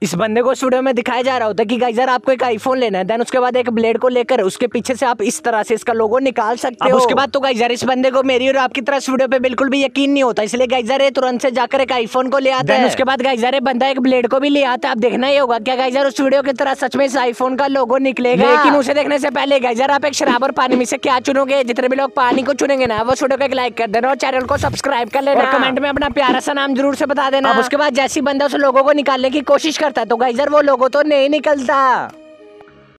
इस बंदे को स्टूडियो में दिखाया जा रहा होता है कि गाइस यार आपको एक आईफोन लेना है, देन उसके बाद एक ब्लेड को लेकर उसके पीछे से आप इस तरह से इसका लोगो निकाल सकते हो। उसके बाद तो गाइस यार इस बंदे को मेरी और आपकी तरह स्टूडियो पे बिल्कुल भी यकीन नहीं होता, इसलिए गाइस यार तुरंत से जाकर एक आईफोन को ले आता है। उसके बाद गाइस यार बंदा एक ब्लेड को भी ले आता है। आप देखना ही होगा क्या गाइस यार उस वीडियो की तरह सच में इस आईफोन का लोगो निकलेगा। लेकिन उसे देखने से पहले गाइस यार आप एक शराब और पानी में से क्या चुनोगे? जितने भी लोग पानी को चुनेंगे ना वो वीडियो को एक लाइक कर देना और चैनल को सब्सक्राइब कर लेना और कमेंट में अपना प्यारा सा नाम जरूर से बता देना। उसके बाद जैसी बंदा उस लोगो को निकालने की कोशिश करता है तो गाइस यार वो लोगो तो नहीं निकलता।